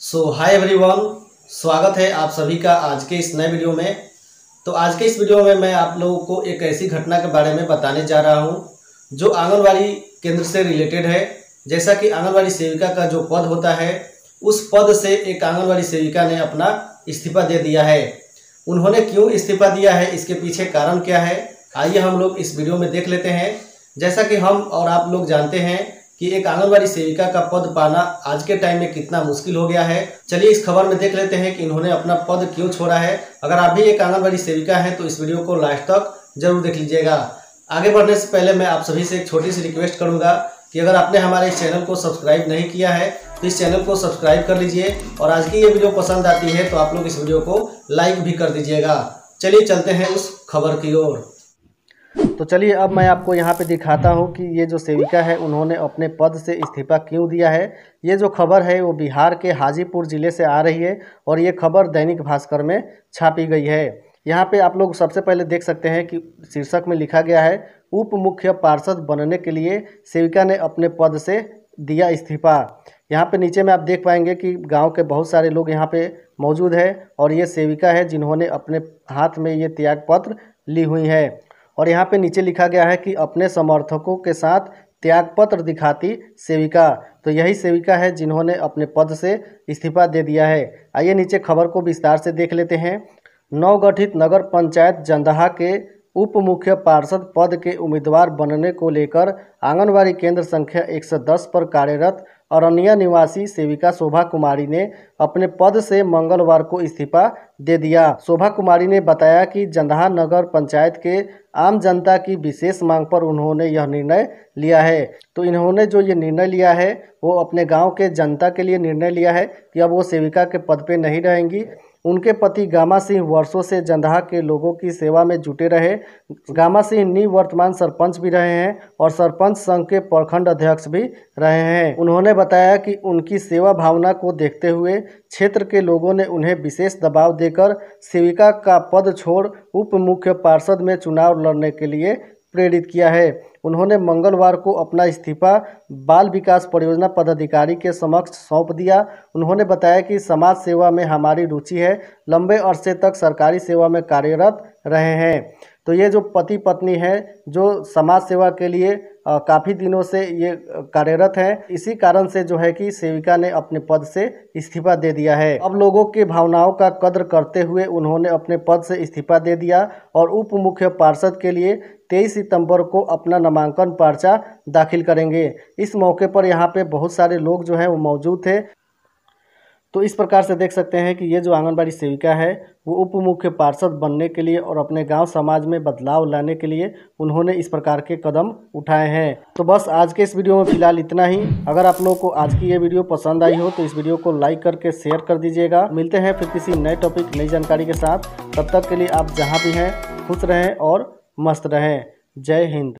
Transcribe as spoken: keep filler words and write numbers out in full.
सो hi everyone, स्वागत है आप सभी का आज के इस नए वीडियो में। तो आज के इस वीडियो में मैं आप लोगों को एक ऐसी घटना के बारे में बताने जा रहा हूं जो आंगनवाड़ी केंद्र से रिलेटेड है। जैसा कि आंगनवाड़ी सेविका का जो पद होता है, उस पद से एक आंगनवाड़ी सेविका ने अपना इस्तीफा दे दिया है। उन्होंने क्यों इस्तीफा दिया है, इसके पीछे कारण क्या है, आइए हम लोग इस वीडियो में देख लेते हैं। जैसा कि हम और आप लोग जानते हैं कि एक आंगनवाड़ी सेविका का पद पाना आज के टाइम में कितना मुश्किल हो गया है। चलिए इस खबर में देख लेते हैं कि इन्होंने अपना पद क्यों छोड़ा है। अगर आप भी एक आंगनवाड़ी सेविका हैं तो इस वीडियो को लास्ट तक जरूर देख लीजिएगा। आगे बढ़ने से पहले मैं आप सभी से एक छोटी सी रिक्वेस्ट करूंगा कि अगर आपने हमारे इस चैनल को सब्सक्राइब नहीं किया है तो इस चैनल को सब्सक्राइब कर लीजिए, और आज की ये वीडियो पसंद आती है तो आप लोग इस वीडियो को लाइक भी कर दीजिएगा। चलिए चलते हैं उस खबर की ओर। तो चलिए अब मैं आपको यहाँ पे दिखाता हूँ कि ये जो सेविका है उन्होंने अपने पद से इस्तीफा क्यों दिया है। ये जो खबर है वो बिहार के हाजीपुर ज़िले से आ रही है और ये खबर दैनिक भास्कर में छापी गई है। यहाँ पे आप लोग सबसे पहले देख सकते हैं कि शीर्षक में लिखा गया है, उप मुख्य पार्षद बनने के लिए सेविका ने अपने पद से दिया इस्तीफा। यहाँ पे नीचे में आप देख पाएंगे कि गांव के बहुत सारे लोग यहाँ पे मौजूद है और ये सेविका है जिन्होंने अपने हाथ में ये त्याग पत्र ली हुई है। और यहाँ पे नीचे लिखा गया है कि अपने समर्थकों के साथ त्यागपत्र दिखाती सेविका। तो यही सेविका है जिन्होंने अपने पद से इस्तीफा दे दिया है। आइए नीचे खबर को विस्तार से देख लेते हैं। नवगठित नगर पंचायत जंदाहा के उप मुख्य पार्षद पद के उम्मीदवार बनने को लेकर आंगनवाड़ी केंद्र संख्या एक सौ दस पर कार्यरत अरनिया निवासी सेविका शोभा कुमारी ने अपने पद से मंगलवार को इस्तीफा दे दिया। शोभा कुमारी ने बताया कि जंदाहा नगर पंचायत के आम जनता की विशेष मांग पर उन्होंने यह निर्णय लिया है। तो इन्होंने जो ये निर्णय लिया है वो अपने गांव के जनता के लिए निर्णय लिया है कि अब वो सेविका के पद पे नहीं रहेंगी। उनके पति गामा सिंह वर्षों से जंदाहा के लोगों की सेवा में जुटे रहे। गामा सिंह निवर्तमान सरपंच भी रहे हैं और सरपंच संघ के प्रखंड अध्यक्ष भी रहे हैं। उन्होंने बताया कि उनकी सेवा भावना को देखते हुए क्षेत्र के लोगों ने उन्हें विशेष दबाव देकर सेविका का पद छोड़ उप मुख्य पार्षद में चुनाव लड़ने के लिए प्रेरित किया है। उन्होंने मंगलवार को अपना इस्तीफा बाल विकास परियोजना पदाधिकारी के समक्ष सौंप दिया। उन्होंने बताया कि समाज सेवा में हमारी रुचि है, लंबे अरसे तक सरकारी सेवा में कार्यरत रहे हैं। तो ये जो पति पत्नी है जो समाज सेवा के लिए काफ़ी दिनों से ये कार्यरत हैं, इसी कारण से जो है कि सेविका ने अपने पद से इस्तीफा दे दिया है। अब लोगों के भावनाओं का कद्र करते हुए उन्होंने अपने पद से इस्तीफा दे दिया और उप मुख्य पार्षद के लिए तेईस सितंबर को अपना नामांकन पर्चा दाखिल करेंगे। इस मौके पर यहाँ पे बहुत सारे लोग जो हैं वो मौजूद थे। तो इस प्रकार से देख सकते हैं कि ये जो आंगनबाड़ी सेविका है वो उप मुख्य पार्षद बनने के लिए और अपने गांव समाज में बदलाव लाने के लिए उन्होंने इस प्रकार के कदम उठाए हैं। तो बस आज के इस वीडियो में फिलहाल इतना ही। अगर आप लोगों को आज की ये वीडियो पसंद आई हो तो इस वीडियो को लाइक करके शेयर कर दीजिएगा। मिलते हैं फिर किसी नए टॉपिक नई जानकारी के साथ। तब तक के लिए आप जहाँ भी हैं खुश रहें और मस्त रहें। जय हिंद।